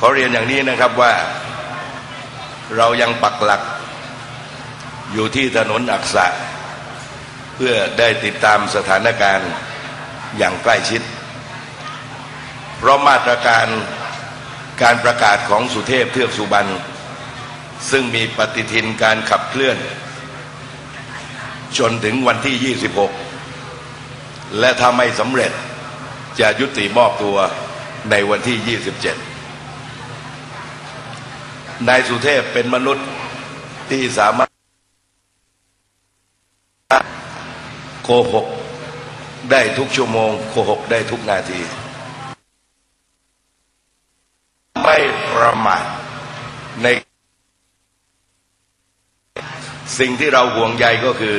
ขอเรียนอย่างนี้นะครับว่าเรายังปักหลักอยู่ที่ถนนอักษะเพื่อได้ติดตามสถานการณ์อย่างใกล้ชิดเพราะมาตรการประกาศของสุเทพเทือกสุบรรณซึ่งมีปฏิทินการขับเคลื่อนจนถึงวันที่26และถ้าไม่สำเร็จจะยุติมอบตัวในวันที่27นายสุเทพเป็นมนุษย์ที่สามารถโกหกได้ทุกชั่วโมงโกหกได้ทุกนาทีไม่ประมาทในสิ่งที่เราห่วงใยก็คือ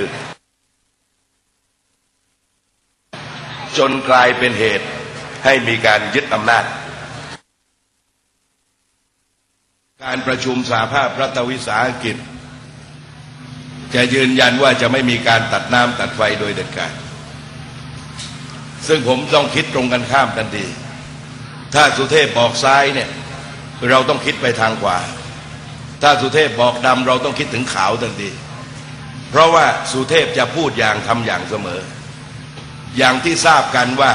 จนกลายเป็นเหตุให้มีการยึดอำนาจการประชุมสหภาพรัฐวิสาหกิจจะยืนยันว่าจะไม่มีการตัดน้ำตัดไฟโดยเด็ดขาดซึ่งผมต้องคิดตรงกันข้ามทันทีถ้าสุเทพบอกซ้ายเนี่ยเราต้องคิดไปทางขวาถ้าสุเทพบอกดำเราต้องคิดถึงขาวทันทีเพราะว่าสุเทพจะพูดอย่างทำอย่างเสมออย่างที่ทราบกันว่า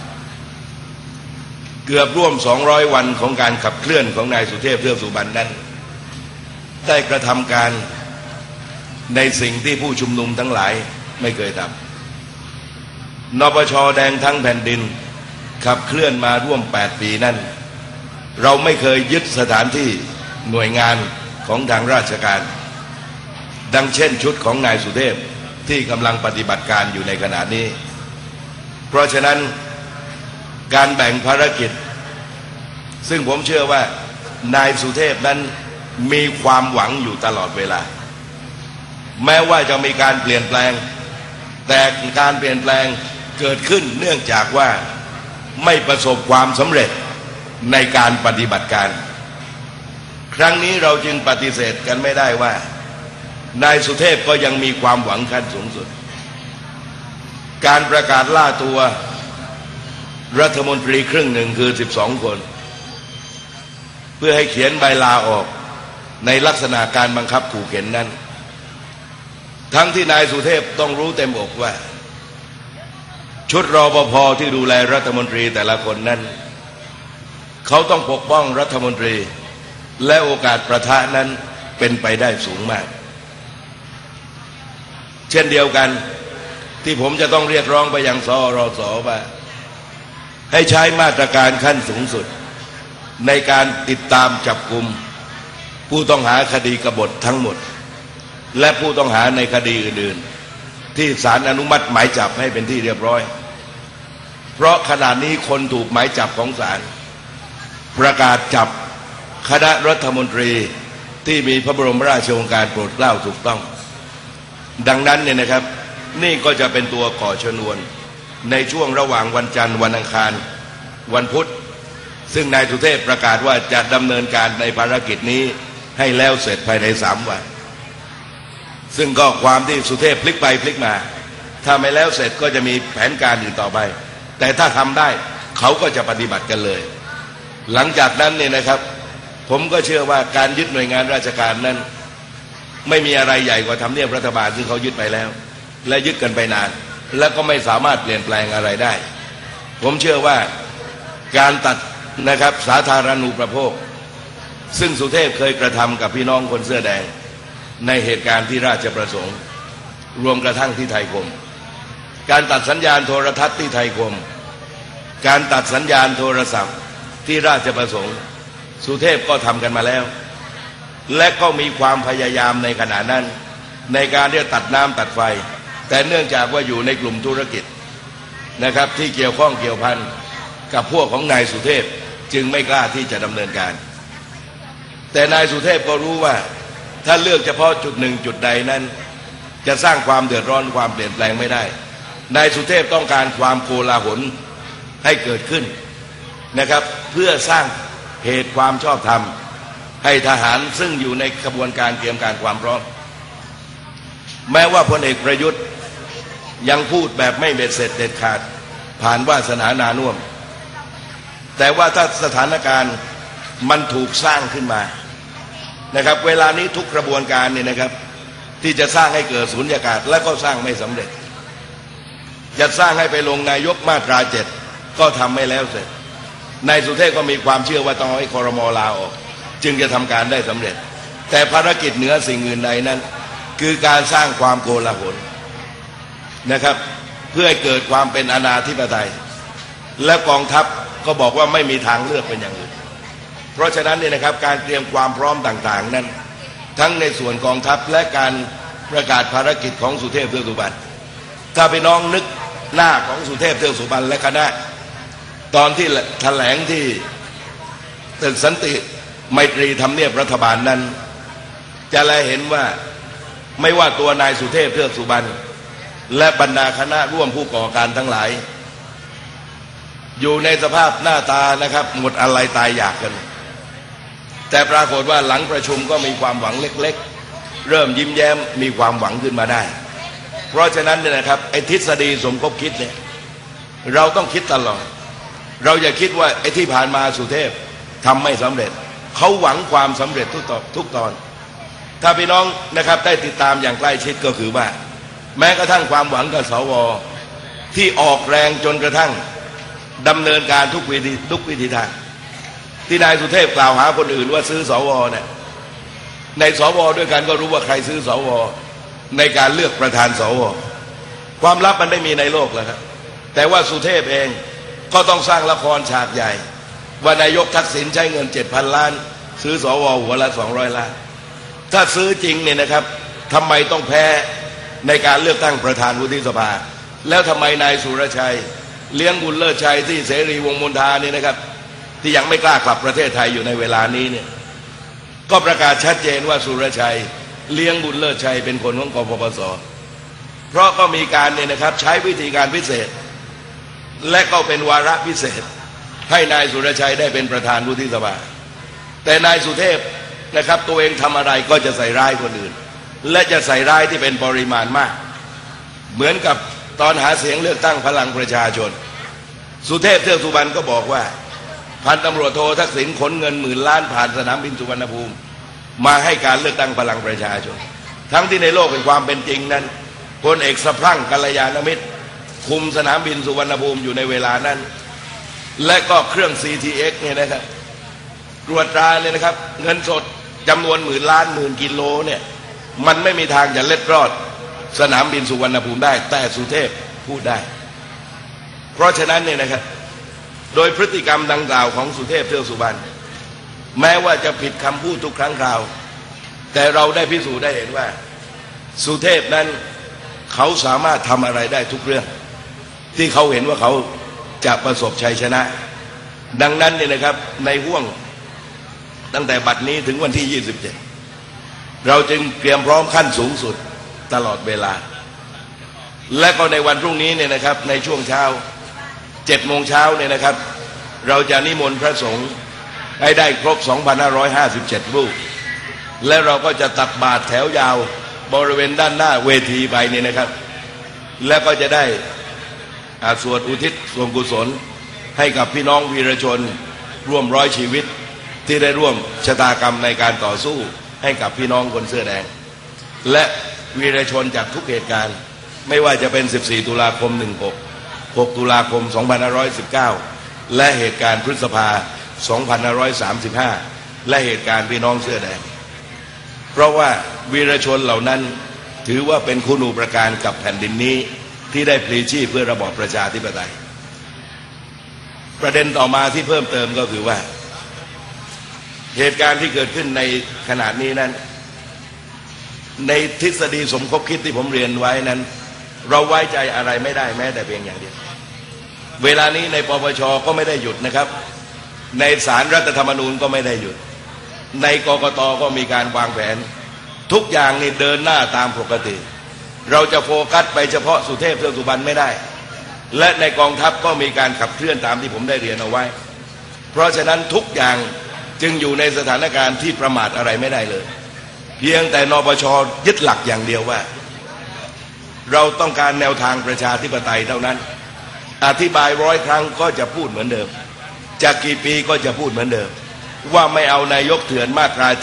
เกือบร่วม200วันของการขับเคลื่อนของนายสุเทพเทือกสุบรรณนั้นได้กระทำการในสิ่งที่ผู้ชุมนุมทั้งหลายไม่เคยทำนปช.แดงทั้งแผ่นดินขับเคลื่อนมาร่วม8ปีนั้นเราไม่เคยยึดสถานที่หน่วยงานของทางราชการดังเช่นชุดของนายสุเทพที่กำลังปฏิบัติการอยู่ในขณะนี้เพราะฉะนั้นการแบ่งภารกิจซึ่งผมเชื่อว่านายสุเทพนั้นมีความหวังอยู่ตลอดเวลาแม้ว่าจะมีการเปลี่ยนแปลงแต่การเปลี่ยนแปลงเกิดขึ้นเนื่องจากว่าไม่ประสบความสำเร็จในการปฏิบัติการครั้งนี้เราจึงปฏิเสธกันไม่ได้ว่านายสุเทพก็ยังมีความหวังขั้นสูงสุดการประกาศล่าตัวรัฐมนตรีครึ่งหนึ่งคือ12คนเพื่อให้เขียนใบลาออกในลักษณะการบังคับขู่เข็นนั้นทั้งที่นายสุเทพต้องรู้เต็มอกว่าชุดรปภ.ที่ดูแลรัฐมนตรีแต่ละคนนั้นเขาต้องปกป้องรัฐมนตรีและโอกาสประทะนั้นเป็นไปได้สูงมากเช่นเดียวกันที่ผมจะต้องเรียกร้องไปยังสรส.ว่าให้ใช้มาตรการขั้นสูงสุดในการติดตามจับกุมผู้ต้องหาคดีกบฏทั้งหมดและผู้ต้องหาในคดีอื่นๆที่ศาลอนุมัติหมายจับให้เป็นที่เรียบร้อยเพราะขณะนี้คนถูกหมายจับของศาลประกาศจับคณะรัฐมนตรีที่มีพระบรมราชโองการโปรดเกล้าถูกต้องดังนั้นเนี่ยนะครับนี่ก็จะเป็นตัวก่อชนวนในช่วงระหว่างวันจันทร์วันอังคารวันพุธซึ่งนายสุเทพประกาศว่าจะดำเนินการในภารกิจนี้ให้แล้วเสร็จภายใน3 วันซึ่งก็ความที่สุเทพพลิกไปพลิกมาถ้าไม่แล้วเสร็จก็จะมีแผนการอื่นต่อไปแต่ถ้าทำได้เขาก็จะปฏิบัติกันเลยหลังจากนั้นเนี่ยนะครับผมก็เชื่อว่าการยึดหน่วยงานราชการนั้นไม่มีอะไรใหญ่กว่าทำเนียบรัฐบาลซึ่งเขายึดไปแล้วและยึดกันไปนานและก็ไม่สามารถเปลี่ยนแปลงอะไรได้ผมเชื่อว่าการตัดนะครับสาธารณูปโภคซึ่งสุเทพเคยกระทำกับพี่น้องคนเสื้อแดงในเหตุการณ์ที่ราชประสงค์รวมกระทั่งที่ไทยคมการตัดสัญญาณโทรทัศน์ที่ไทยคมการตัดสัญญาณโทรศัพท์ที่ราชประสงค์สุเทพก็ทำกันมาแล้วและก็มีความพยายามในขณะนั้นในการที่จะตัดน้ำตัดไฟแต่เนื่องจากว่าอยู่ในกลุ่มธุรกิจนะครับที่เกี่ยวข้องเกี่ยวพันกับพวกของนายสุเทพจึงไม่กล้าที่จะดำเนินการแต่นายสุเทพก็รู้ว่าถ้าเลือกเฉพาะจุดหนึ่งจุดใดนั้นจะสร้างความเดือดร้อนความเปลี่ยนแปลงไม่ได้นายสุเทพต้องการความโกลาหลให้เกิดขึ้นนะครับเพื่อสร้างเหตุความชอบธรรมให้ทหารซึ่งอยู่ในกระบวนการเตรียมการความพร้อมแม้ว่าพลเอกประยุทธ์ยังพูดแบบไม่เบ็ดเสร็จเด็ดขาดผ่านวาสนานานุ่วมแต่ว่าถ้าสถานการณ์มันถูกสร้างขึ้นมานะครับเวลานี้ทุกกระบวนการเนี่ยนะครับที่จะสร้างให้เกิดสุญญากาศและก็สร้างไม่สำเร็จจะสร้างให้ไปลงนายกมาตรา7ก็ทำไม่แล้วเสร็จนายสุเทพก็มีความเชื่อว่าต้องให้ครม.ลาออกจึงจะทำการได้สำเร็จแต่ภารกิจเหนือสิ่งอื่นใดนั้นคือการสร้างความโกลาหลนะครับเพื่อให้เกิดความเป็นอาณาธิปไตยและกองทัพก็บอกว่าไม่มีทางเลือกเป็นอย่างอื่นเพราะฉะนั้นเนี่ยนะครับการเตรียมความพร้อมต่างๆนั้นทั้งในส่วนกองทัพและการประกาศภารกิจของสุเทพเทือกสุบรรณถ้าไปน้องนึกหน้าของสุเทพเทือกสุบรรณและคณะตอนที่แถลงที่ตึกสันติไมตรีทำเนียบรัฐบาลนั้นจะแลเห็นว่าไม่ว่าตัวนายสุเทพเทือกสุบรรณและบรรดาคณะร่วมผู้ก่อการทั้งหลายอยู่ในสภาพหน้าตานะครับหมดอะไรตายอยากกันแต่ปรากฏว่าหลังประชุมก็มีความหวังเล็กๆเริ่มยิ้มแย้มมีความหวังขึ้นมาได้เพราะฉะนั้นเนี่ยนะครับไอ้ทฤษฎีสมคบคิดเนี่ยเราต้องคิดตลอดเราอย่าคิดว่าไอ้ที่ผ่านมาสุเทพทำไม่สำเร็จเขาหวังความสำเร็จทุกตอนถ้าพี่น้องนะครับได้ติดตามอย่างใกล้ชิดก็คือว่าแม้กระทั่งความหวังกับสวที่ออกแรงจนกระทั่งดำเนินการทุกวิธีทางที่นายสุเทพกล่าวหาคนอื่นว่าซื้อสวเนี่ยในสวด้วยกันก็รู้ว่าใครซื้อสวในการเลือกประธานสวความลับมันไม่มีในโลกแล้วครับแต่ว่าสุเทพเองก็ต้องสร้างละครฉากใหญ่ว่านายกทักษิณใช้เงิน 7,000 ล้านซื้อสวหัวละ200 ล้านถ้าซื้อจริงเนี่ยนะครับทำไมต้องแพ้ในการเลือกตั้งประธานวุฒิสภาแล้วทำไมนายสุรชัยเลี้ยงบุญเลิศชัยที่เสรีวงศ์มนทาเนี่ยนะครับที่ยังไม่กล้ากลับประเทศไทยอยู่ในเวลานี้เนี่ยก็ประกาศชัดเจนว่าสุรชัยเลี้ยงบุญเลิศชัยเป็นคนของกปปส.เพราะก็มีการเนี่ยนะครับใช้วิธีการพิเศษและก็เป็นวาระพิเศษให้นายสุรชัยได้เป็นประธานวุฒิสภาแต่นายสุเทพนะครับตัวเองทำอะไรก็จะใส่ร้ายคนอื่นและจะใส่ร้ายที่เป็นปริมาณมากเหมือนกับตอนหาเสียงเลือกตั้งพลังประชาชนสุเทพเทือกสุบรรณก็บอกว่าพันตำรวจโททักษิณขนเงิน10,000 ล้านผ่านสนามบินสุวรรณภูมิมาให้การเลือกตั้งพลังประชาชนทั้งที่ในโลกเป็นความเป็นจริงนั้นพลเอกสะพรั่งกัลยาณมิตรคุมสนามบินสุวรรณภูมิอยู่ในเวลานั้นและก็เครื่อง CTX เนี่ยนะครับตรวจตราเนี่ยนะครับเงินสดจำนวน10,000 ล้าน10,000 กิโลเนี่ยมันไม่มีทางจะเล็ดรอดสนามบินสุวรรณภูมิได้แต่สุเทพพูดได้เพราะฉะนั้นเนี่ยนะครับโดยพฤติกรรมดังกล่าวของสุเทพเทือกสุบรรณแม้ว่าจะผิดคำพูดทุกครั้งคราวแต่เราได้พิสูจน์ได้เห็นว่าสุเทพนั้นเขาสามารถทำอะไรได้ทุกเรื่องที่เขาเห็นว่าเขาจะประสบชัยชนะดังนั้นเนี่ยนะครับในห่วงตั้งแต่บัดนี้ถึงวันที่27เราจึงเตรียมพร้อมขั้นสูงสุดตลอดเวลาและก็ในวันพรุ่งนี้เนี่ยนะครับในช่วงเช้า7 โมงเช้าเนี่ยนะครับเราจะนิมนต์พระสงฆ์ให้ได้ครบ 2,557 รูปและเราก็จะตักบาตรแถวยาวบริเวณด้านหน้าเวทีไปเนี่ยนะครับและก็จะได้สวดอุทิศส่วนกุศลให้กับพี่น้องวีรชนร่วม100 ชีวิตที่ได้ร่วมชะตากรรมในการต่อสู้ให้กับพี่น้องคนเสื้อแดงและวีรชนจากทุกเหตุการณ์ไม่ว่าจะเป็น14 ตุลาคม 16 6 ตุลาคม 2519 และเหตุการณ์พฤษภา 2535 และเหตุการณ์พี่น้องเสื้อแดงเพราะว่าวีรชนเหล่านั้นถือว่าเป็นคุณูปการกับแผ่นดินนี้ที่ได้พลีชีพเพื่อระบอบประชาธิปไตยประเด็นต่อมาที่เพิ่มเติมก็คือว่าเหตุการณ์ที่เกิดขึ้นในขณะนี้นั้นในทฤษฎีสมคบคิดที่ผมเรียนไว้นั้นเราไว้ใจอะไรไม่ได้แม้แต่เพียงอย่างเดียวเวลานี้ในปปช.ก็ไม่ได้หยุดนะครับในศาลรัฐธรรมนูญก็ไม่ได้หยุดในกกต.ก็มีการวางแผนทุกอย่างนี่เดินหน้าตามปกติเราจะโฟกัสไปเฉพาะสุเทพเทือกสุบรรณไม่ได้และในกองทัพก็มีการขับเคลื่อนตามที่ผมได้เรียนเอาไว้เพราะฉะนั้นทุกอย่างจึงอยู่ในสถานการณ์ที่ประมาทอะไรไม่ได้เลยเพียงแต่นปช.ยึดหลักอย่างเดียวว่าเราต้องการแนวทางประชาธิปไตยเท่านั้นอธิบาย100 ครั้งก็จะพูดเหมือนเดิมจากกี่ปีก็จะพูดเหมือนเดิมว่าไม่เอานายกเถื่อนมาตรา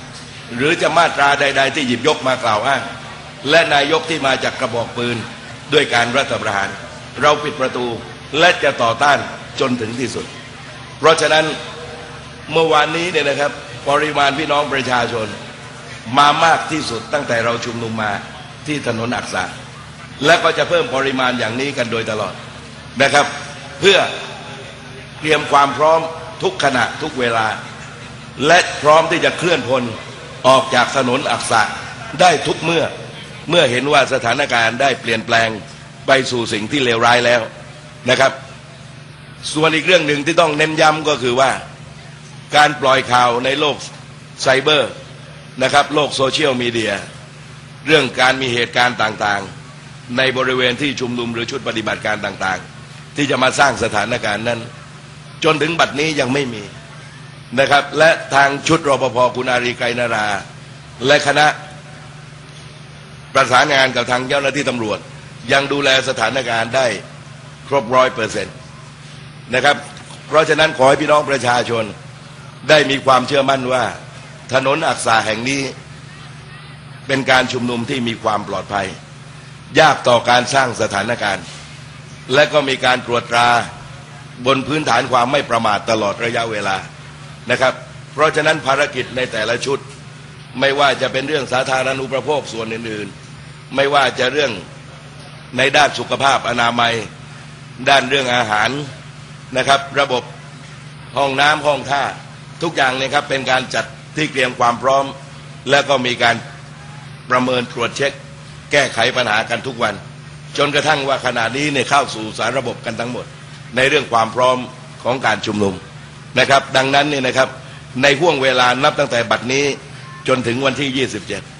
7หรือจะมาตราใดๆที่หยิบยกมากล่าวอ้างและนายกที่มาจากกระบอกปืนด้วยการรัฐประหารเราปิดประตูและจะต่อต้านจนถึงที่สุดเพราะฉะนั้นเมื่อวานนี้เนี่ยนะครับปริมาณพี่น้องประชาชนมามากที่สุดตั้งแต่เราชุมนุมมาที่ถนนอักษาและก็จะเพิ่มปริมาณอย่างนี้กันโดยตลอดนะครับเพื่อเตรียมความพร้อมทุกขณะทุกเวลาและพร้อมที่จะเคลื่อนพลออกจากถนนอักษาได้ทุกเมื่อเห็นว่าสถานการณ์ได้เปลี่ยนแปลงไปสู่สิ่งที่เลวร้ายแล้วนะครับส่วนอีกเรื่องหนึ่งที่ต้องเน้นย้ำก็คือว่าการปล่อยข่าวในโลกไซเบอร์นะครับโลกโซเชียลมีเดียเรื่องการมีเหตุการณ์ต่างๆในบริเวณที่ชุมนุมหรือชุดปฏิบัติการต่างๆที่จะมาสร้างสถานการณ์นั้นจนถึงบัดนี้ยังไม่มีนะครับและทางชุดรปภ.คุณอารีไกรนาราและคณะประสานงานกับทางเจ้าหน้าที่ตำรวจยังดูแลสถานการณ์ได้ครบ100%นะครับเพราะฉะนั้นขอให้พี่น้องประชาชนได้มีความเชื่อมั่นว่าถนนอักษาแห่งนี้เป็นการชุมนุมที่มีความปลอดภัยยากต่อการสร้างสถานการณ์และก็มีการตรวจตราบนพื้นฐานความไม่ประมาทตลอดระยะเวลานะครับเพราะฉะนั้นภารกิจในแต่ละชุดไม่ว่าจะเป็นเรื่องสาธารณูปโภคส่วนอื่นๆไม่ว่าจะเรื่องในด้านสุขภาพอนามัยด้านเรื่องอาหารนะครับระบบห้องน้ำห้องท่าทุกอย่างเนี่ยครับเป็นการจัดที่เตรียมความพร้อมและก็มีการประเมินตรวจเช็คแก้ไขปัญหากันทุกวันจนกระทั่งว่าขณะนี้เนี่ยเข้าสู่สารระบบกันทั้งหมดในเรื่องความพร้อมของการชุมนุมนะครับดังนั้นเนี่ยนะครับในห่วงเวลานับตั้งแต่บัดนี้จนถึงวันที่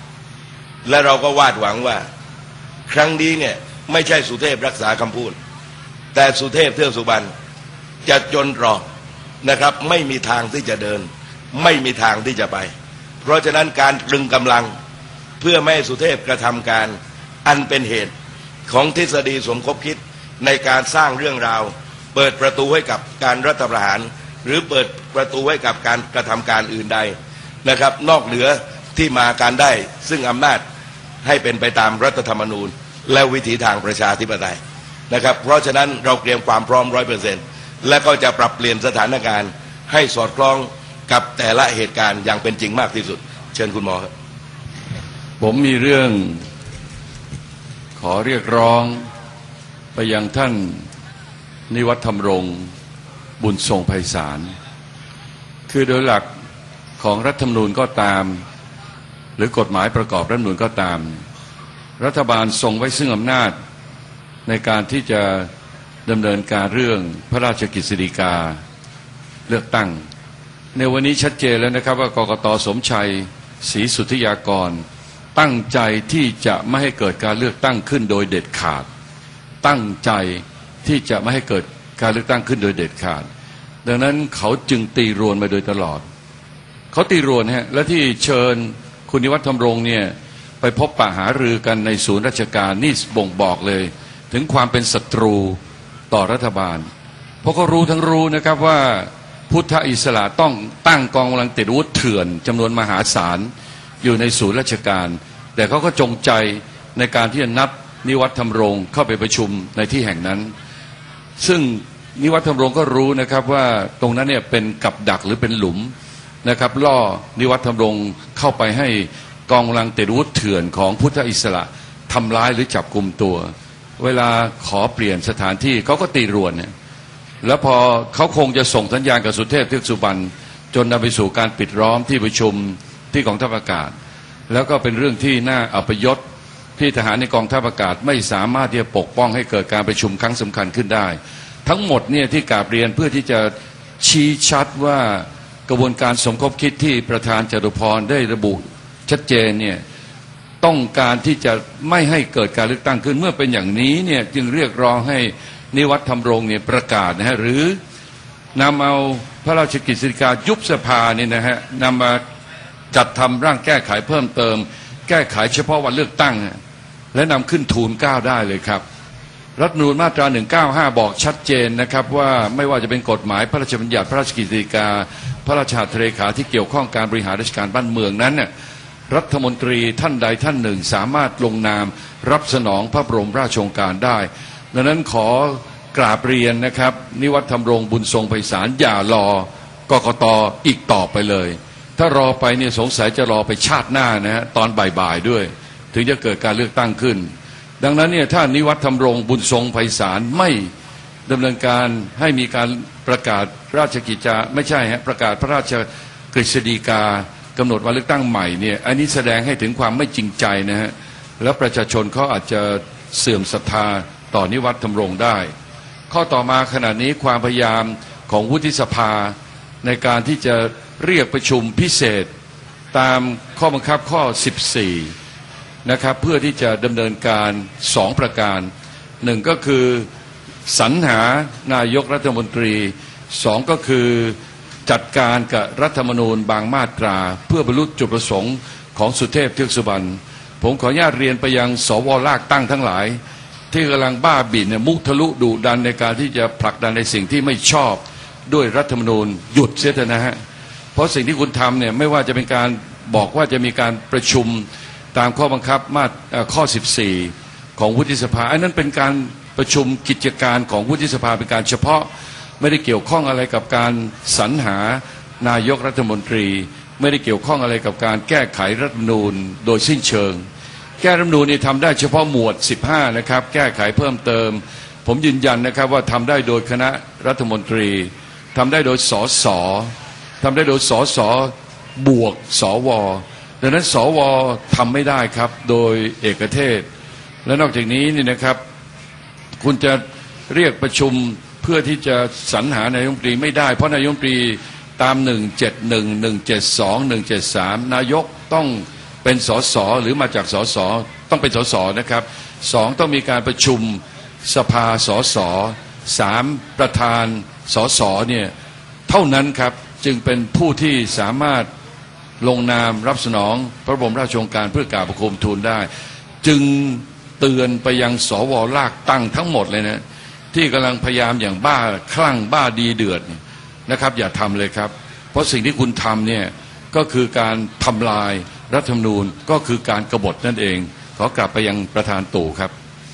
27และเราก็วาดหวังว่าครั้งนี้เนี่ยไม่ใช่สุเทพรักษาคำพูดแต่สุเทพเทือกสุบรรณจะจนตรอกนะครับไม่มีทางที่จะเดินไม่มีทางที่จะไปเพราะฉะนั้นการตรึงกำลังเพื่อไม่ให้สุเทพกระทำการอันเป็นเหตุของทฤษฎีสมคบคิดในการสร้างเรื่องราวเปิดประตูให้กับการรัฐประหารหรือเปิดประตูให้กับการกระทำการอื่นใดนะครับนอกเหนือที่มาการได้ซึ่งอำนาจให้เป็นไปตามรัฐธรรมนูญและวิถีทางประชาธิปไตยนะครับเพราะฉะนั้นเราเตรียมความพร้อม100%และก็จะปรับเปลี่ยนสถานการณ์ให้สอดคล้องกับแต่ละเหตุการณ์อย่างเป็นจริงมากที่สุดเชิญคุณหมอครับผมมีเรื่องขอเรียกร้องไปยังท่านนิวัฒน์ธรรมรงค์บุญทรงไพศาลคือโดยหลักของรัฐธรรมนูญก็ตามหรือกฎหมายประกอบรัฐธรรมนูญก็ตามรัฐบาลทรงไว้ซึ่งอำนาจในการที่จะดำเนินการเรื่องพระราชกฤษฎีกาเลือกตั้งในวันนี้ชัดเจนแล้วนะครับว่ากกต.สมชัยศรีสุทธิยากรตั้งใจที่จะไม่ให้เกิดการเลือกตั้งขึ้นโดยเด็ดขาดตั้งใจที่จะไม่ให้เกิดการเลือกตั้งขึ้นโดยเด็ดขาดดังนั้นเขาจึงตีรวนมาโดยตลอดเขาตีรวนฮะและที่เชิญคุณนิวัฒน์ธรรมรงค์เนี่ยไปพบปะหารือกันในศูนย์ราชการนี่บ่งบอกเลยถึงความเป็นศัตรูต่อรัฐบาลเพราะเขารู้ทั้งรู้นะครับว่าพุทธอิสระต้องตั้งกองกำลังติดอาวุธเถื่อนจำนวนมหาศาลอยู่ในศูนย์ราชการแต่เขาก็จงใจในการที่จะนัดนิวัฒน์ธรรมรงค์เข้าไปประชุมในที่แห่งนั้นซึ่งนิวัฒน์ธรรมรงค์ก็รู้นะครับว่าตรงนั้นเนี่ยเป็นกับดักหรือเป็นหลุมนะครับล่อนิวัฒน์ธรรมรงค์เข้าไปให้กองกำลังติดอาวุธเถื่อนของพุทธอิสระทำร้ายหรือจับกุมตัวเวลาขอเปลี่ยนสถานที่เขาก็ตีรวนเนี่ยแล้วพอเขาคงจะส่งสัญญาณกับสุเทพเทือกสุบรรณจนนำไปสู่การปิดล้อมที่ประชุมที่กองทัพอากาศแล้วก็เป็นเรื่องที่น่าอัปยศที่ทหารในกองทัพอากาศไม่สามารถที่จะปกป้องให้เกิดการประชุมครั้งสำคัญขึ้นได้ทั้งหมดเนี่ยที่กราบเรียนเพื่อที่จะชี้ชัดว่ากระบวนการสมคบคิดที่ประธานจตุพรได้ระบุชัดเจนเนี่ยต้องการที่จะไม่ให้เกิดการเลือกตั้งขึ้นเมื่อเป็นอย่างนี้เนี่ยจึงเรียกร้องให้นิวัฒน์ธรรมรงค์เนี่ยประกาศนะฮะหรือนำเอาพระราชกฤษฎีกายุบสภาเนี่ยนะฮะนำมาจัดทำร่างแก้ไขเพิ่มเติมแก้ไขเฉพาะวันเลือกตั้งและนำขึ้นทูล9ได้เลยครับรัฐธรรมนูญมาตรา195บอกชัดเจนนะครับว่าไม่ว่าจะเป็นกฎหมายพระราชบัญญัติพระราชกฤษฎีกาพระราชาเลขาที่เกี่ยวข้องการบริหารราชการบ้านเมืองนั้นเนี่ยรัฐมนตรีท่านใดท่านหนึ่งสามารถลงนามรับสนองพระบรมราชโองการได้ดังนั้นขอกราบเรียนนะครับนิวัฒน์ธรรมรงค์บุญทรงไพศาลอย่ารอกกต.อีกต่อไปเลยถ้ารอไปเนี่ยสงสัยจะรอไปชาติหน้านะฮะตอนบ่ายๆด้วยถึงจะเกิดการเลือกตั้งขึ้นดังนั้นเนี่ยถ้านิวัฒน์ธรรมรงค์บุญทรงไพศาลไม่ดำเนินการให้มีการประกาศราชกิจจาไม่ใช่ฮะประกาศพระราชกฤษฎีกากำหนดวันเลือกตั้งใหม่เนี่ยอันนี้แสดงให้ถึงความไม่จริงใจนะฮะแล้วประชาชนเขาอาจจะเสื่อมศรัทธาต่อนิวัฒน์ธรรมรงค์ได้ข้อต่อมาขณะนี้ความพยายามของวุฒิสภาในการที่จะเรียกประชุมพิเศษตามข้อบังคับข้อ 14นะครับเพื่อที่จะดำเนินการ2ประการ1ก็คือสรรหานายกรัฐมนตรี2ก็คือจัดการกับรัฐธรรมนูญบางมาตราเพื่อบรรลุจุดประสงค์ของสุเทพเทือกสุบรรณผมขออนุญาตเรียนไปยังสวลากตั้งทั้งหลายที่กำลังบ้าบิ่นมุทะลุดุดันในการที่จะผลักดันในสิ่งที่ไม่ชอบด้วยรัฐธรรมนูญหยุดเสียเถอะนะฮะเพราะสิ่งที่คุณทำเนี่ยไม่ว่าจะเป็นการบอกว่าจะมีการประชุมตามข้อบังคับข้อ 14ของวุฒิสภาอันนั้นเป็นการประชุมกิจการของวุฒิสภาเป็นการเฉพาะไม่ได้เกี่ยวข้องอะไรกับการสรรหานายกรัฐมนตรีไม่ได้เกี่ยวข้องอะไรกับการแก้ไขรัฐธรรมนูญโดยสิ้นเชิงแก้รัฐธรรมนูญนี่ทำได้เฉพาะหมวด15นะครับแก้ไขเพิ่มเติมผมยืนยันนะครับว่าทำได้โดยคณะรัฐมนตรีทำได้โดยสสทำได้โดยสสบวกสวดังนั้นสวทำไม่ได้ครับโดยเอกเทศและนอกจากนี้นี่นะครับคุณจะเรียกประชุมเพื่อที่จะสรรหานายกรัฐมนตรีไม่ได้เพราะนายกรัฐมนตรีตาม171 172 173นายกต้องเป็นสสหรือมาจากสสต้องเป็นสสนะครับ2ต้องมีการประชุมสภาสส3ประธานสสเนี่ยเท่านั้นครับจึงเป็นผู้ที่สามารถลงนามรับสนองพระบรมราชโองการเพื่อกราบบังคมทูลได้จึงเตือนไปยังสวลากตั้งทั้งหมดเลยนะที่กำลังพยายามอย่างบ้าคลั่งบ้าดีเดือดนะครับอย่าทำเลยครับเพราะสิ่งที่คุณทำเนี่ยก็คือการทำลายรัฐธรรมนูญก็คือการกบฏนั่นเองขอกลับไปยังประธานตู่ครับ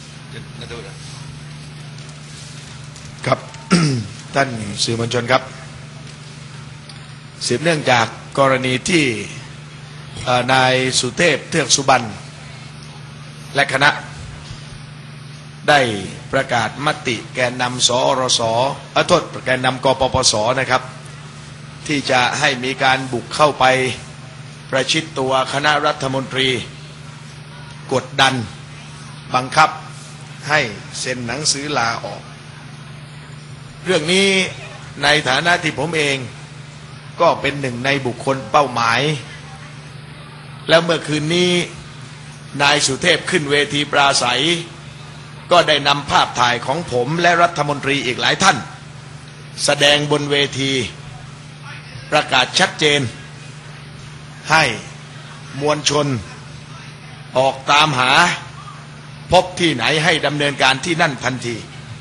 ครับ ท่านสื่อมวลชนครับสืบเนื่องจากกรณีที่นายสุเทพเทือกสุบรรณและคณะได้ประกาศมติแกนนำสรสโทษแกนนำกปปสนะครับที่จะให้มีการบุกเข้าไปประชิดตัวคณะรัฐมนตรีกดดันบังคับให้เซ็นหนังสือลาออกเรื่องนี้ในฐานะที่ผมเองก็เป็นหนึ่งในบุคคลเป้าหมายแล้วเมื่อคืนนี้นายสุเทพขึ้นเวทีปราศัยก็ได้นำภาพถ่ายของผมและรัฐมนตรีอีกหลายท่านแสดงบนเวทีประกาศชัดเจนให้มวลชนออกตามหาพบที่ไหนให้ดำเนินการที่นั่นทันที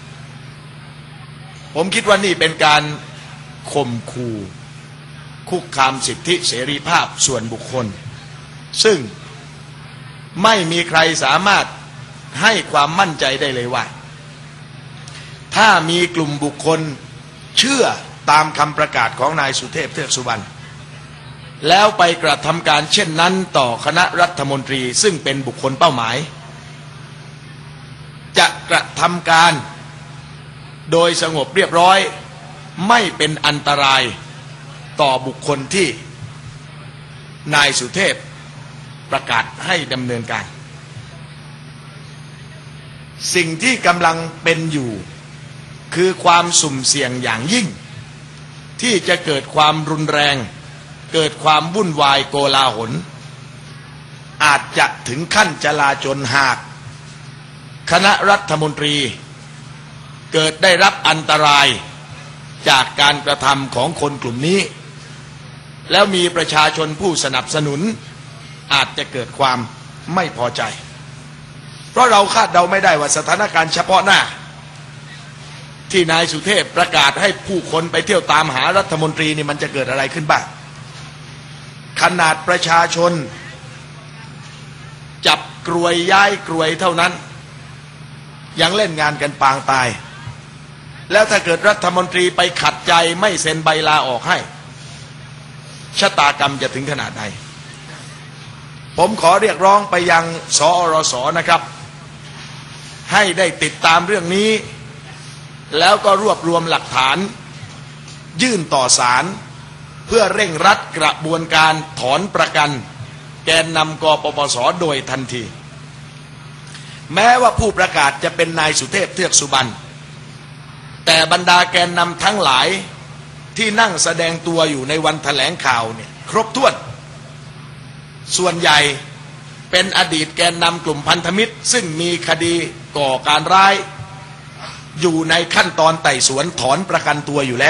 ผมคิดว่านี่เป็นการข่มขู่คุกคามสิทธิเสรีภาพส่วนบุคคลซึ่งไม่มีใครสามารถให้ความมั่นใจได้เลยว่าถ้ามีกลุ่มบุคคลเชื่อตามคำประกาศของนายสุเทพเทือกสุบรรณแล้วไปกระทำการเช่นนั้นต่อคณะรัฐมนตรีซึ่งเป็นบุคคลเป้าหมายจะกระทำการโดยสงบเรียบร้อยไม่เป็นอันตรายต่อบุคคลที่นายสุเทพประกาศให้ดำเนินการสิ่งที่กำลังเป็นอยู่คือความสุ่มเสี่ยงอย่างยิ่งที่จะเกิดความรุนแรงเกิดความวุ่นวายโกลาหลอาจจะถึงขั้นจลาจลหากคณะรัฐมนตรีเกิดได้รับอันตรายจากการกระทำของคนกลุ่มนี้แล้วมีประชาชนผู้สนับสนุนอาจจะเกิดความไม่พอใจเพราะเราคาดเดาไม่ได้ว่าสถานการณ์เฉพาะหน้าที่นายสุเทพประกาศให้ผู้คนไปเที่ยวตามหารัฐมนตรีนี่มันจะเกิดอะไรขึ้นบ้างขนาดประชาชนจับกรวยย้ายกรวยเท่านั้นยังเล่นงานกันปางตายแล้วถ้าเกิดรัฐมนตรีไปขัดใจไม่เซ็นใบลาออกให้ชะตากรรมจะถึงขนาดไหนผมขอเรียกร้องไปยังสอรสนะครับให้ได้ติดตามเรื่องนี้แล้วก็รวบรวมหลักฐานยื่นต่อศาลเพื่อเร่งรัดกระบวนการถอนประกันแกนนำกปปสโดยทันทีแม้ว่าผู้ประกาศจะเป็นนายสุเทพเทือกสุบรรณแต่บรรดาแกนนำทั้งหลายที่นั่งแสดงตัวอยู่ในวันแถลงข่าวเนี่ยครบถ้วนส่วนใหญ่เป็นอดีตแกนนำกลุ่มพันธมิตรซึ่งมีคดีก่อการร้ายอยู่ในขั้นตอนไต่สวนถอนประกันตัวอยู่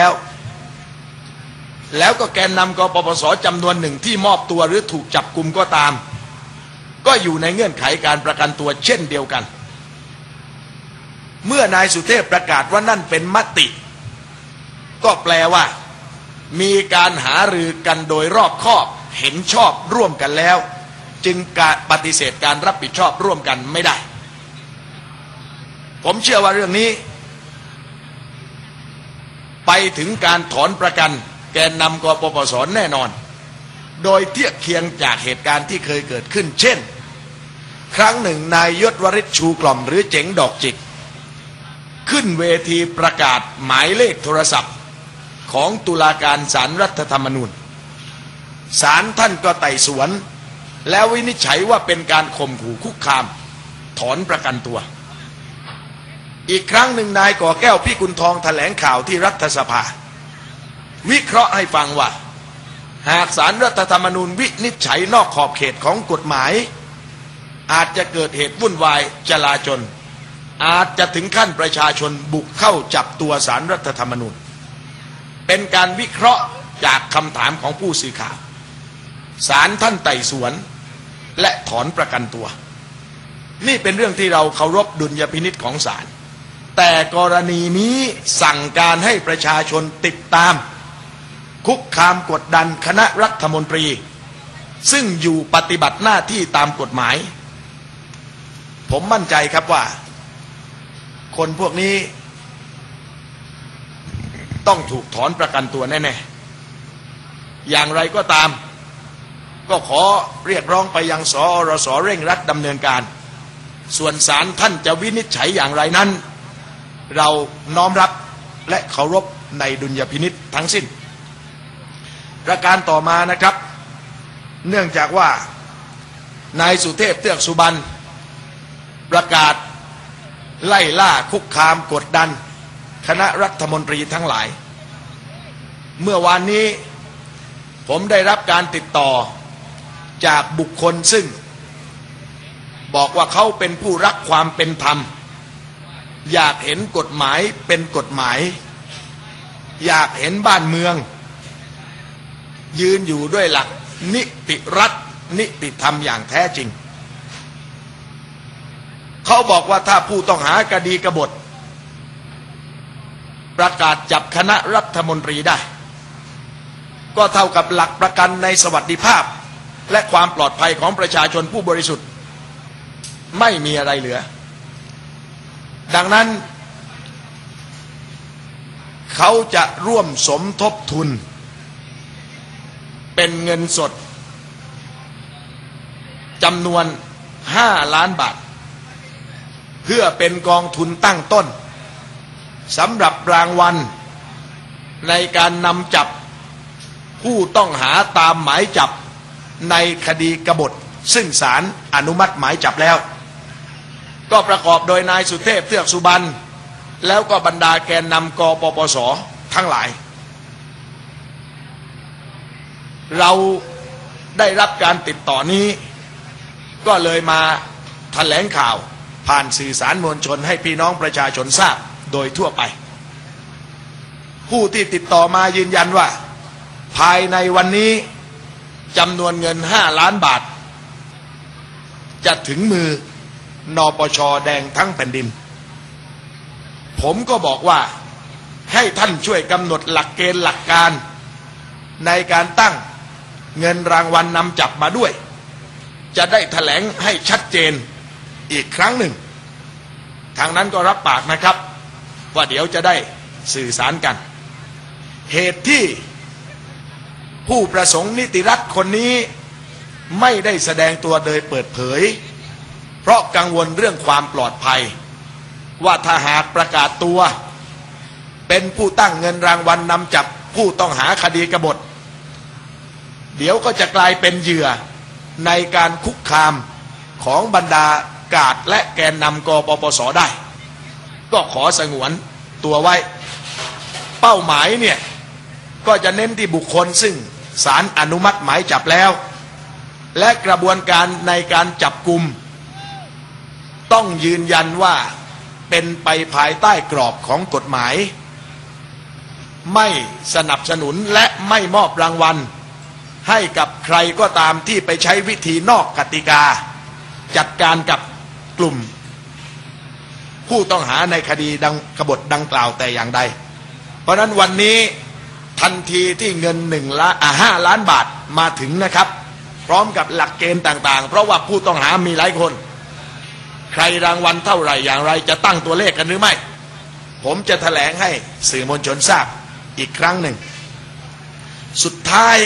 แล้วก็แกนนำกปปสจำนวนหนึ่งที่มอบตัวหรือถูกจับกุมก็ตามก็อยู่ในเงื่อนไขการประกันตัวเช่นเดียวกันเมื่อนายสุเทพประกาศว่านั่นเป็นมติก็แปลว่ามีการหารือกันโดยรอบคอบเห็นชอบร่วมกันแล้วจึงการปฏิเสธการรับผิดชอบร่วมกันไม่ได้ผมเชื่อว่าเรื่องนี้ไปถึงการถอนประกันแกนนำกปปสแน่นอนโดยเทียบเคียงจากเหตุการณ์ที่เคยเกิดขึ้นเช่นครั้งหนึ่งนายยศวริชชูกล่อมหรือเจ๋งดอกจิกขึ้นเวทีประกาศหมายเลขโทรศัพท์ของตุลาการศาลรัฐธรรมนูญศาลท่านก็ไต่สวนแล้ววินิจฉัยว่าเป็นการข่มขู่คุกคามถอนประกันตัวอีกครั้งหนึ่งนายก่อแก้วพิกุลทองแถลงข่าวที่รัฐสภาวิเคราะห์ให้ฟังว่าหากศาลรัฐธรรมนูญวินิจฉัยนอกขอบเขตของกฎหมายอาจจะเกิดเหตุวุ่นวายจลาจลอาจจะถึงขั้นประชาชนบุกเข้าจับตัวศาลรัฐธรรมนูญเป็นการวิเคราะห์จากคำถามของผู้สื่อข่าวศาลท่านไต่สวนและถอนประกันตัวนี่เป็นเรื่องที่เราเคารพดุลยพินิจของศาลแต่กรณีนี้สั่งการให้ประชาชนติดตามคุกคามกดดันคณะรัฐมนตรีซึ่งอยู่ปฏิบัติหน้าที่ตามกฎหมายผมมั่นใจครับว่าคนพวกนี้ต้องถูกถอนประกันตัวแน่ๆอย่างไรก็ตามก็ขอเรียกร้องไปยังสอรสเร่งรัดดำเนินการส่วนศาลท่านจะวินิจฉัยอย่างไรนั้นเราน้อมรับและเคารพในดุลยพินิจทั้งสิ้นประการต่อมานะครับเนื่องจากว่านายสุเทพเทือกสุบรรณประกาศไล่ล่าคุกคามกดดันคณะรัฐมนตรีทั้งหลายเมื่อวานนี้ผมได้รับการติดต่อจากบุคคลซึ่งบอกว่าเขาเป็นผู้รักความเป็นธรรมอยากเห็นกฎหมายเป็นกฎหมายอยากเห็นบ้านเมืองยืนอยู่ด้วยหลักนิติรัฐนิติธรรมอย่างแท้จริงเขาบอกว่าถ้าผู้ต้องหาคดีกบฏประกาศจับคณะรัฐมนตรีได้ก็เท่ากับหลักประกันในสวัสดิภาพและความปลอดภัยของประชาชนผู้บริสุทธิ์ไม่มีอะไรเหลือดังนั้นเขาจะร่วมสมทบทุนเป็นเงินสดจำนวน5 ล้านบาทเพื่อเป็นกองทุนตั้งต้นสำหรับรางวัลในการนำจับผู้ต้องหาตามหมายจับในคดีกบฏซึ่งศาลอนุมัติหมายจับแล้วก็ประกอบโดยนายสุเทพเทือกสุบรรณแล้วก็บรรดาแกนนำกปปสทั้งหลายเราได้รับการติดต่อนี้ก็เลยมาแถลงข่าวผ่านสื่อสารมวลชนให้พี่น้องประชาชนทราบโดยทั่วไปผู้ที่ติดต่อมายืนยันว่าภายในวันนี้จำนวนเงิน5 ล้านบาทจะถึงมือนปช.แดงทั้งแผ่นดินผมก็บอกว่าให้ท่านช่วยกำหนดหลักเกณฑ์หลักการในการตั้งเงินรางวัลนำจับมาด้วยจะได้แถลงให้ชัดเจนอีกครั้งหนึ่งทางนั้นก็รับปากนะครับว่าเดี๋ยวจะได้สื่อสารกันเหตุที่ผู้ประสงค์นิติรัฐคนนี้ไม่ได้แสดงตัวโดยเปิดเผยเพราะกังวลเรื่องความปลอดภัยว่าถ้าหากประกาศตัวเป็นผู้ตั้งเงินรางวัลนำจับผู้ต้องหาคดีกบฏเดี๋ยวก็จะกลายเป็นเหยื่อในการคุกคามของบรรดากาดและแกนนำกปปสได้ก็ขอสงวนตัวไว้เป้าหมายเนี่ยก็จะเน้นที่บุคคลซึ่งศาลอนุมัติหมายจับแล้วและกระบวนการในการจับกุมต้องยืนยันว่าเป็นไปภายใต้กรอบของกฎหมายไม่สนับสนุนและไม่มอบรางวัลให้กับใครก็ตามที่ไปใช้วิธีนอกกติกาจัดการกับกลุ่มผู้ต้องหาในคดีกบฏดังกล่าวแต่อย่างใดเพราะนั้นวันนี้ทันทีที่เงิน5 ล้านบาทมาถึงนะครับพร้อมกับหลักเกณฑ์ต่างๆเพราะว่าผู้ต้องหามีหลายคนใครรางวัลเท่าไหร่อย่างไรจะตั้งตัวเลขกันหรือไม่ผมจะแถลงให้สื่อมวลชนทราบอีกครั้งหนึ่งสุดท้าย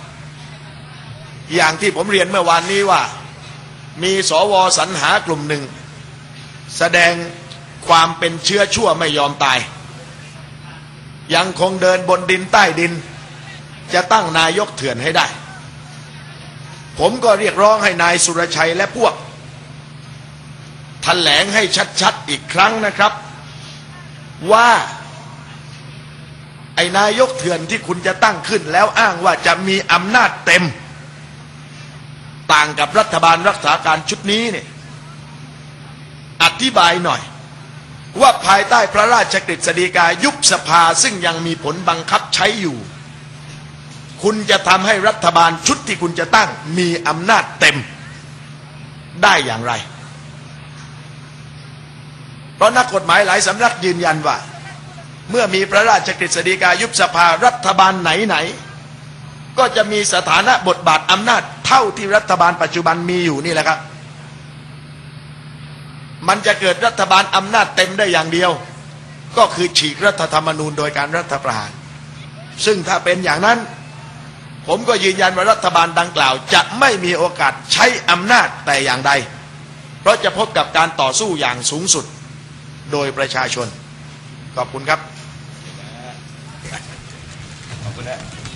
อย่างที่ผมเรียนเมื่อวานนี้ว่ามีสวสรรหากลุ่มหนึ่งแสดงความเป็นเชื้อชั่วไม่ยอมตายยังคงเดินบนดินใต้ดินจะตั้งนายกเถื่อนให้ได้ผมก็เรียกร้องให้นายสุรชัยและพวกแถลงให้ชัดๆอีกครั้งนะครับว่าไอ้นายกเถื่อนที่คุณจะตั้งขึ้นแล้วอ้างว่าจะมีอำนาจเต็มต่างกับรัฐบาลรักษาการชุดนี้เนี่ยอธิบายหน่อยว่าภายใต้พระราชกฤษฎีกายุบสภาซึ่งยังมีผลบังคับใช้อยู่คุณจะทำให้รัฐบาลชุดที่คุณจะตั้งมีอำนาจเต็มได้อย่างไรเพราะนักกฎหมายหลายสำนักยืนยันว่าเมื่อมีพระราชกฤษฎีกายุบสภารัฐบาลไหนๆก็จะมีสถานะบทบาทอำนาจเท่าที่รัฐบาลปัจจุบันมีอยู่นี่แหละครับมันจะเกิดรัฐบาลอำนาจเต็มได้อย่างเดียวก็คือฉีกรัฐธรรมนูญโดยการรัฐประหารซึ่งถ้าเป็นอย่างนั้นผมก็ยืนยันว่ารัฐบาลดังกล่าวจะไม่มีโอกาสใช้อำนาจแต่อย่างใดเพราะจะพบกับการต่อสู้อย่างสูงสุดโดยประชาชนขอบคุณครับขอบคุณนะ